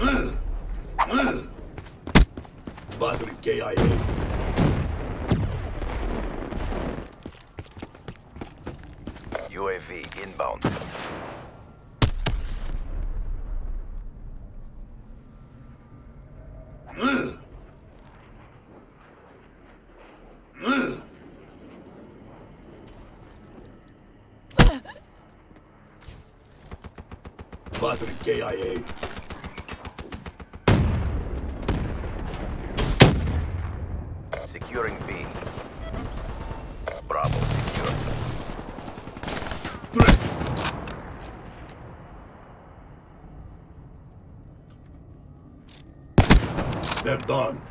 Battery KIA. UAV inbound. Battery KIA. Securing B. Bravo secure. Threat. They're done.